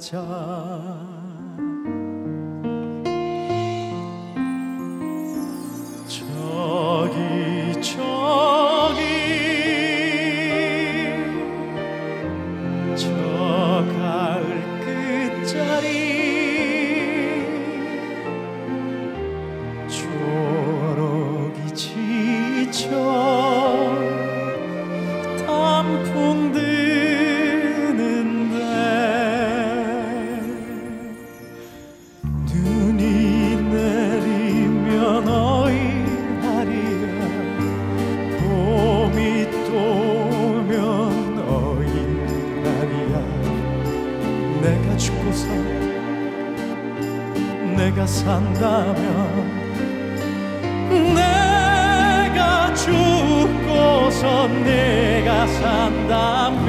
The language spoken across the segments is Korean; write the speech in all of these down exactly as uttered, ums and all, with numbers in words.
저기 저기 저 가을 끝자리 초록이 지쳐 단풍 드는데 눈이 내리면 어이 하리야 봄이 또 오면 어이 하리야 내가 죽고서 내가 산다면 내가 죽고서 내가 산다면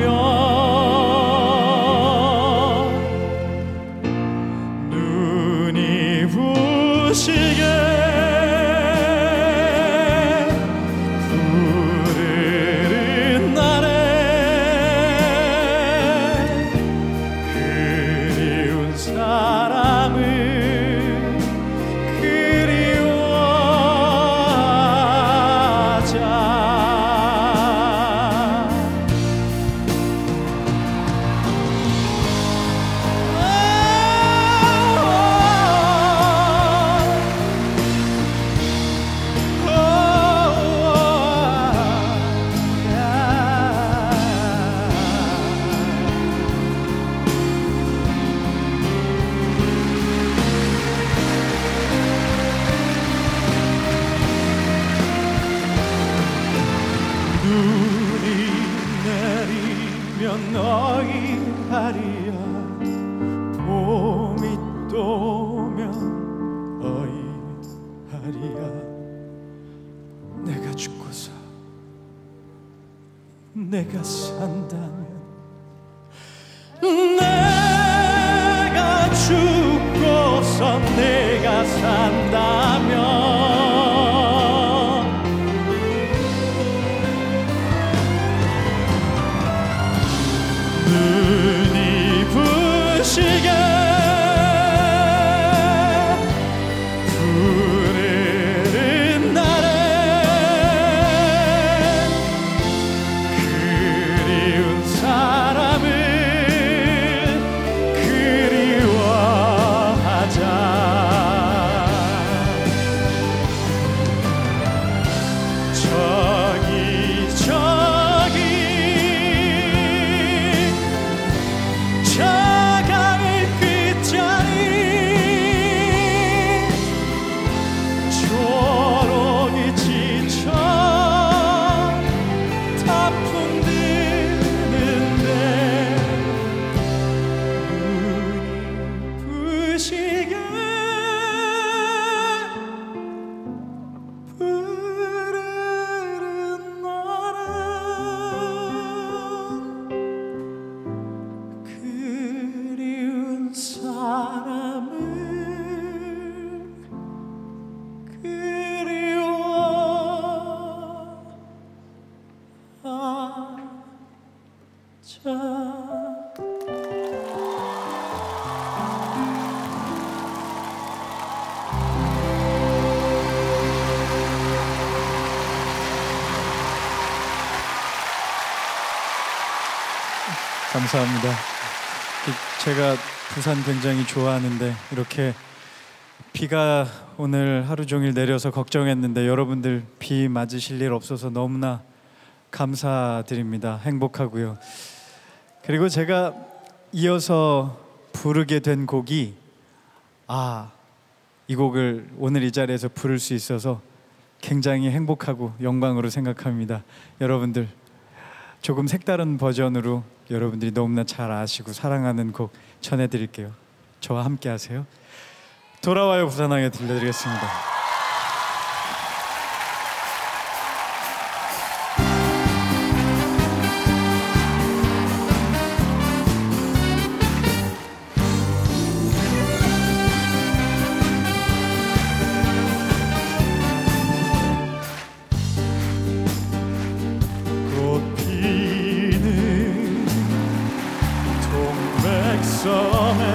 눈이 부시게 부르는 날에 그리운 사람을 눈이 내리면 너희 하리야 봄이 또 오면 어이 하리야 내가 죽고서 내가 산다면 내가 죽고서 내가 산다면 눈이 부시게 부르는 날에 그리운 사람을 그리워하자 저기 저기 저 가을 끝자리 초록이 지쳐 단풍 드는데 눈이 부시게 부르는 날에 그리운 사람을 감사합니다. 제가 부산 굉장히 좋아하는데 이렇게 비가 오늘 하루 종일 내려서 걱정했는데 여러분들 비 맞으실 일 없어서 너무나 감사드립니다. 행복하고요. 그리고 제가 이어서 부르게 된 곡이 아, 이 곡을 오늘 이 자리에서 부를 수 있어서 굉장히 행복하고 영광으로 생각합니다. 여러분들 조금 색다른 버전으로 여러분들이 너무나 잘 아시고 사랑하는 곡 전해드릴게요. 저와 함께 하세요. 돌아와요 부산항에 들려드리겠습니다. 꽃 피는 동백섬에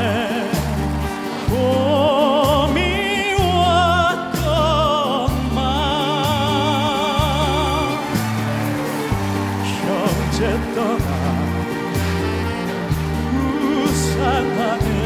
이제 떠나 우산 안에